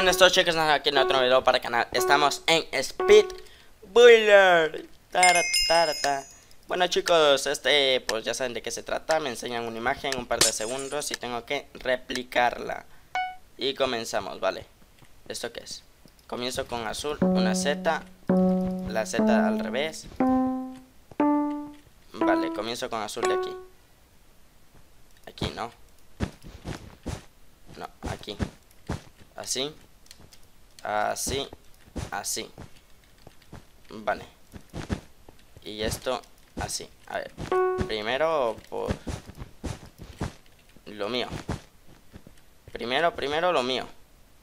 buenas todos chicos, aquí en otro video para el canal. Estamos en Speed Builder. Bueno chicos, pues ya saben de qué se trata. Me enseñan una imagen, un par de segundos y tengo que replicarla. Y comenzamos, vale. ¿Esto qué es? Comienzo con azul, una Z. La Z al revés. Vale, comienzo con azul de aquí. Aquí no. No, aquí. Así. Así. Así. Vale. Y esto así. A ver. Primero por lo mío. Primero lo mío.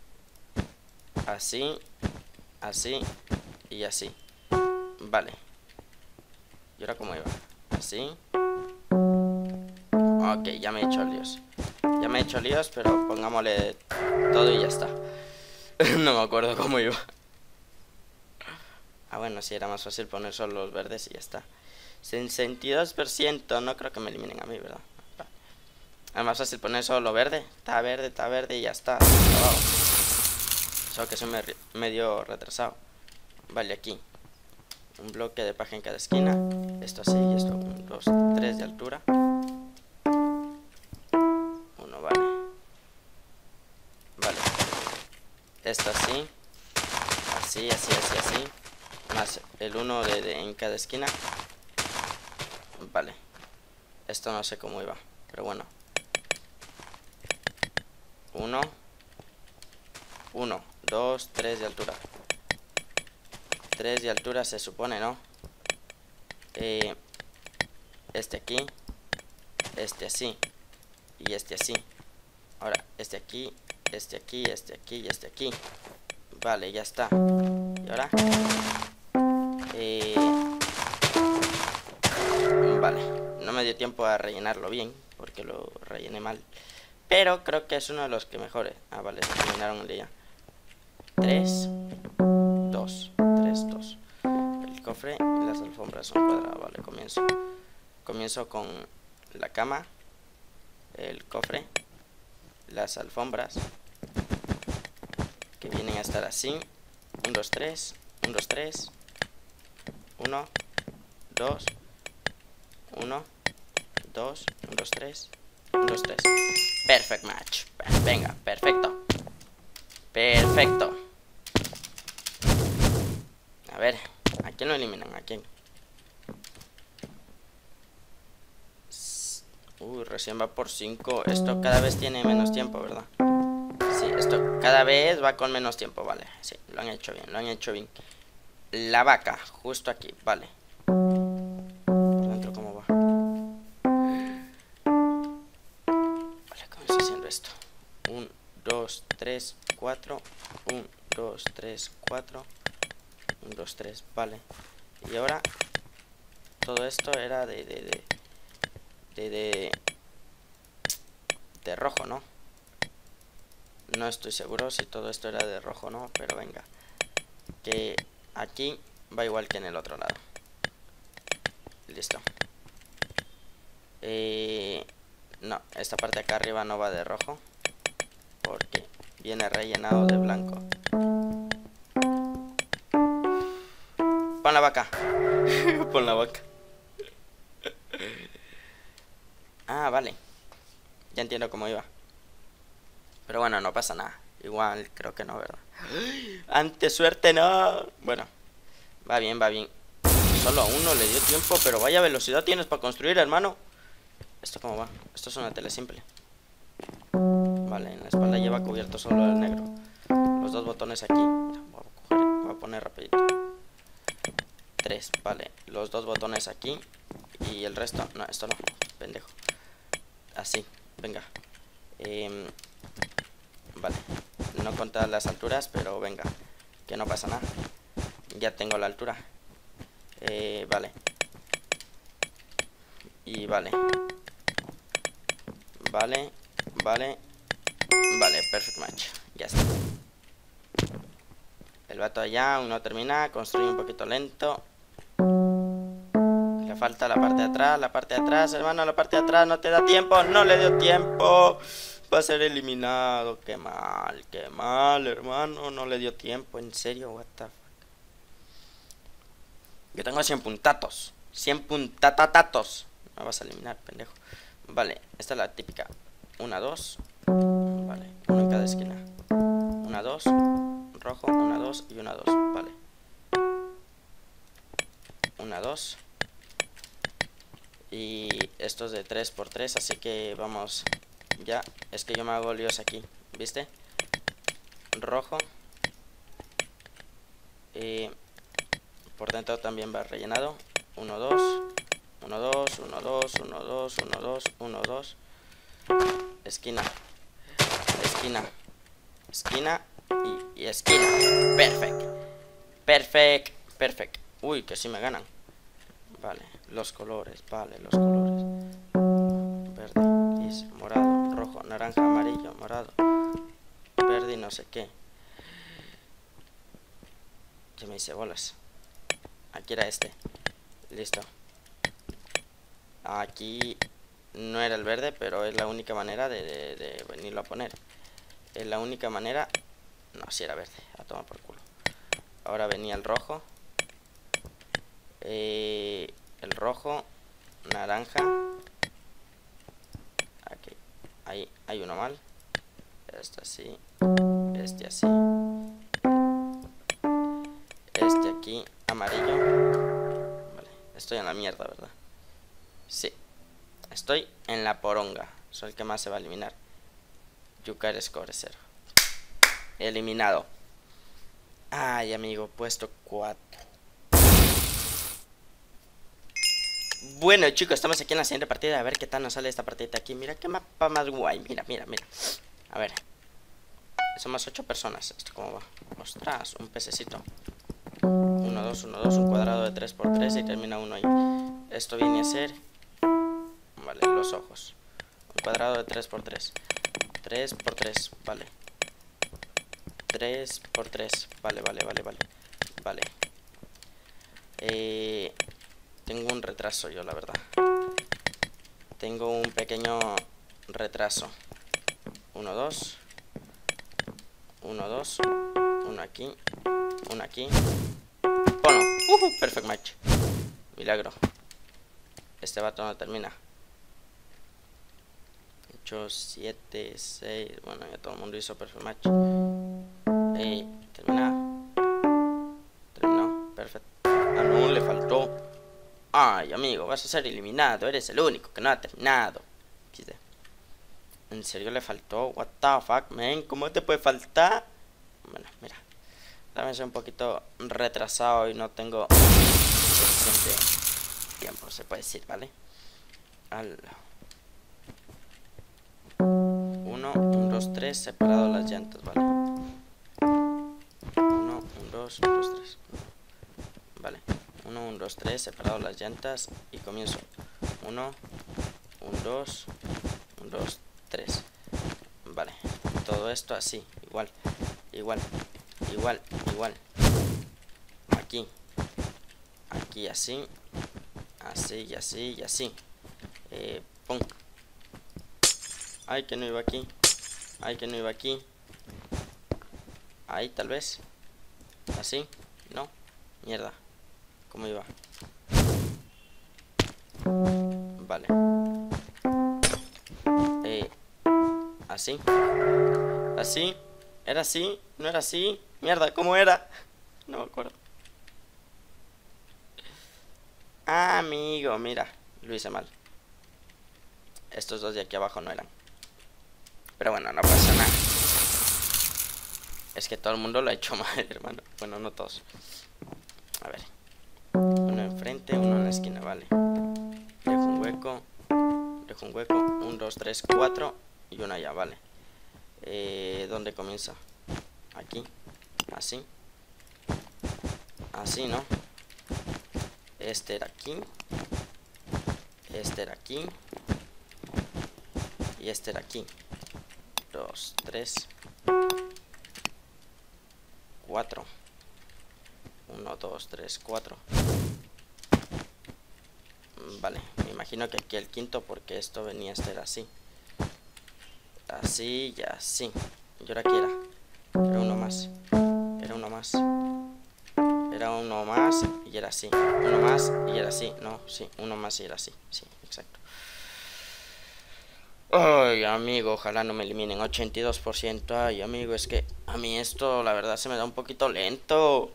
Así. Así. Y así. Vale. ¿Y ahora cómo iba? Así. Ok, ya me he hecho líos. Ya me he hecho líos, pero pongámosle todo y ya está. No me acuerdo cómo iba. Ah, bueno, sí, era más fácil poner solo los verdes y ya está. 62%, no creo que me eliminen a mí, ¿verdad? Es más fácil poner solo lo verde. Está verde y ya está. Solo que soy medio retrasado. Vale, aquí un bloque de paja en cada esquina. Esto así y esto 1, 2, 3 de altura. Vale. Vale. Esto así. Así. Más el 1 en cada esquina. Vale. Esto no sé cómo iba, pero bueno. 1, 2, 3 de altura. 3 de altura se supone, ¿no? Este aquí. Este así. Y este así. Ahora, este aquí y este aquí. Vale, ya está. Y ahora vale, no me dio tiempo a rellenarlo bien porque lo rellené mal, pero creo que es uno de los que mejores. Ah, vale, se terminaron el día. 3, 2. El cofre y las alfombras son cuadradas. Vale, comienzo con la cama, el cofre, las alfombras, que vienen a estar así. 1, 2, 3. 1, 2, 3. 1, 2. 1, 2. 1, 2, 3. 1, 2, 3. Perfect match. Venga, perfecto. Perfecto. A ver, ¿a quién lo eliminan? ¿A quién? Recién va por 5. Esto cada vez tiene menos tiempo, ¿verdad? Sí, esto cada vez va con menos tiempo, vale. Sí, lo han hecho bien, La vaca, justo aquí, vale. Por dentro, ¿cómo va? Vale, comienzo haciendo esto. 1, 2, 3, 4. 1, 2, 3, 4. 1, 2, 3, vale. Y ahora todo esto era de rojo, ¿no? No estoy seguro si todo esto era de rojo o no, pero venga. Que aquí va igual que en el otro lado. Listo. No, esta parte de acá arriba no va de rojo, porque viene rellenado de blanco. Pon la vaca. Pon la vaca. Ah, vale. Ya entiendo cómo iba. Pero bueno, no pasa nada. Igual creo que no, ¿verdad? Ante suerte no. Bueno, va bien. Solo a uno le dio tiempo, pero vaya velocidad tienes para construir, hermano. ¿Esto cómo va? Esto es una tele simple. Vale, en la espalda lleva cubierto solo el negro. Los dos botones aquí. Voy a poner rapidito. 3, vale. Los dos botones aquí. Y el resto, no, esto no, pendejo. Así, venga. Vale, no con todas las alturas, pero venga, que no pasa nada. Ya tengo la altura. Vale. Y vale. Vale, perfect match. Ya está. El vato allá aún no termina, construye un poquito lento. Le falta la parte de atrás, hermano, la parte de atrás no te da tiempo, no le dio tiempo. Va a ser eliminado. Qué mal, hermano. No le dio tiempo, en serio, what the fuck. Yo tengo 100 puntatos. 100 puntatatos. Me vas a eliminar, pendejo. Vale, esta es la típica. 1, 2. Vale, uno en cada esquina. 1, 2. Rojo, 1, 2 y 1, 2. Vale. 1, 2. Y esto es de 3 por 3, así que vamos. Ya, es que yo me hago líos aquí, ¿viste? Rojo. Por dentro también va rellenado. 1, 2. 1, 2, 1, 2, 1, 2, 1, 2, 1, 2. Esquina. Esquina. Esquina. Y esquina. Perfect. Uy, que sí me ganan. Vale, los colores, vale, los colores. Verde, gris, morado, rojo, naranja, amarillo, morado, verde y no sé qué. Yo me hice bolas. Aquí era este. Listo. Aquí no era el verde, pero es la única manera de venirlo a poner. Es la única manera. No, si era verde. A tomar por culo. Ahora venía el rojo. El rojo. Naranja. Aquí. Ahí hay uno mal. Este así. Este así. Este aquí. Amarillo. Vale. Estoy en la mierda, ¿verdad? Sí. Estoy en la poronga. Soy el que más se va a eliminar. Yukar score 0. Eliminado. Ay, amigo, puesto 4. Bueno, chicos, estamos aquí en la siguiente partida. A ver qué tal nos sale esta partida aquí. Mira qué mapa más guay. Mira. A ver. Somos 8 personas. ¿Esto cómo va? Ostras, un pececito. 1, 2, 1, 2. Un cuadrado de 3 por 3 y termina uno ahí. Esto viene a ser... Vale, los ojos. Un cuadrado de 3 por 3. 3 por 3, vale. 3 por 3, vale. Tengo un retraso yo, la verdad. Tengo un pequeño retraso. 1, 2. 1, 2. Uno aquí. Uno aquí. Bueno, perfect match. Milagro. Este vato no termina. 8, 7, 6. Bueno, ya todo el mundo hizo perfect match. Terminó. Perfecto. Ah, no, le faltó. Ay, amigo, vas a ser eliminado. Eres el único que no ha terminado. ¿En serio le faltó? What the fuck, man? ¿Cómo te puede faltar? Bueno, mira. También soy un poquito retrasado y no tengo suficiente tiempo, se puede decir, ¿vale? 1, 2, 3, separado las llantas, ¿vale? 1, 2, 3. Vale. 1, 2, 3, separado las llantas y comienzo. 1, 2, 3. Vale. Todo esto así, igual. Aquí así. Así y así y así. Pum. Ay, que no iba aquí. Ahí tal vez. Así. No. Mierda. ¿Cómo iba? Vale. Así. Así. ¿Era así? ¿No era así? Mierda, ¿cómo era? No me acuerdo. Ah, amigo, mira. Lo hice mal. Estos dos de aquí abajo no eran. Pero bueno, no pasa nada. Es que todo el mundo lo ha hecho mal, hermano. Bueno, no todos. A ver. Uno enfrente, uno en la esquina, vale. Dejo un hueco. 1, 2, 3, 4. Y uno allá, vale. ¿Dónde comienza? Aquí. Así. Así, ¿no? Este era aquí. Este era aquí. Y este era aquí. 2, 3, 4. 1, 2, 3, 4. Vale, me imagino que aquí el quinto, porque esto venía a ser así. así y así. Y ahora que era uno más. Era uno más. Era uno más y era así. Uno más y era así. No, sí, uno más y era así. Sí, exacto. Ay, amigo, ojalá no me eliminen 82%. Ay, amigo, es que a mí esto la verdad se me da un poquito lento.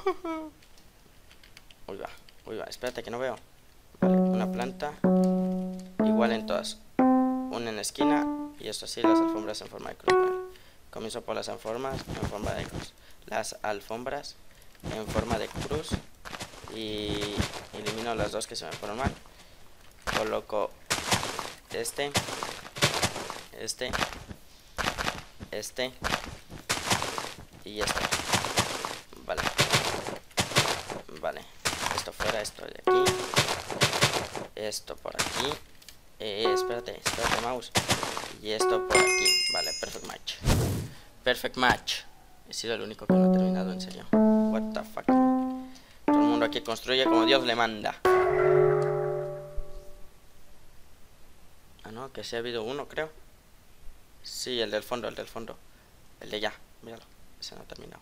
Uy, va, espérate que no veo. Vale, una planta. Igual en todas. Una en la esquina. Y esto así, las alfombras en forma de cruz. Vale. Comienzo por las alfombras en forma de cruz. Las alfombras en forma de cruz. Y elimino las dos que se me fueron mal. Coloco este y este. Vale, esto fuera, esto de aquí, esto por aquí, espérate mouse, y esto por aquí. Vale, perfect match. He sido el único que no ha terminado, en serio. What the fuck. Todo el mundo aquí construye como Dios le manda. Ah, no, que sí ha habido uno, creo. Sí, el del fondo. El de ya, míralo. Ese no ha terminado.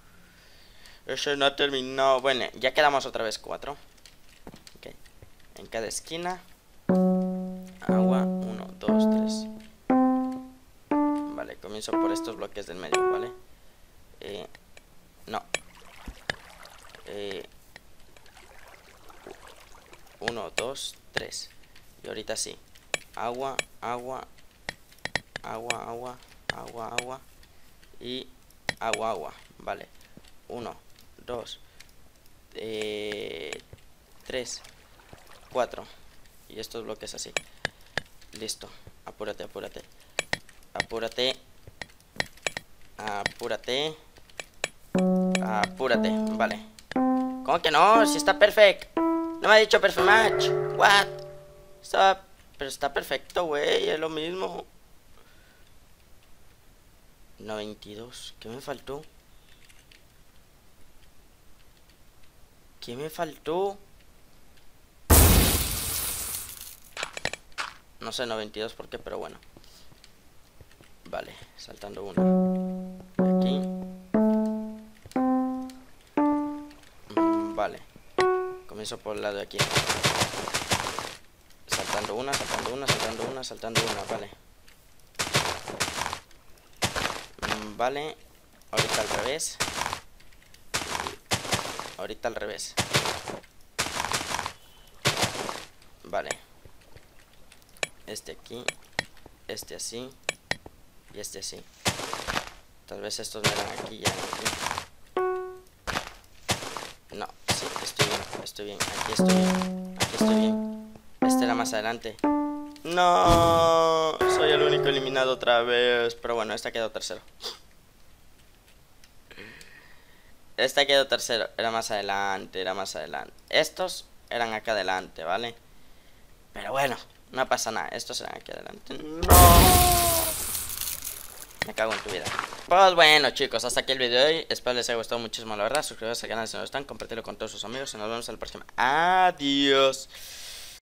Bueno, ya quedamos otra vez 4. Ok. En cada esquina. Agua, 1, 2, 3. Vale, comienzo por estos bloques del medio, ¿vale? No. 1, 2, 3. Y ahorita sí. Agua. Y agua. Vale. 1, 2, 3, 4. Y estos bloques así. Listo. Apúrate. Vale. ¿Cómo que no? Si está perfecto. No me ha dicho perfect match. What? Pero está perfecto, güey. Es lo mismo. 92. ¿Qué me faltó? No sé 92 por qué, pero bueno. Vale, saltando uno. Aquí. Vale. Comienzo por el lado de aquí. Saltando una. Vale. Vale. Ahorita al revés. Vale. Este aquí. Este así. Y este así. Tal vez estos me dan aquí ya. No, sí, estoy bien. Aquí estoy bien. Este era más adelante. No, soy el único eliminado otra vez. Pero bueno, este quedó tercero. Era más adelante. Estos eran acá adelante, ¿vale? Pero bueno, no pasa nada. Estos eran aquí adelante. No. Me cago en tu vida. Pues bueno, chicos, hasta aquí el video de hoy. Espero les haya gustado muchísimo, la verdad. Suscríbanse al canal si no lo están, compartirlo con todos sus amigos y nos vemos en la próxima. Adiós.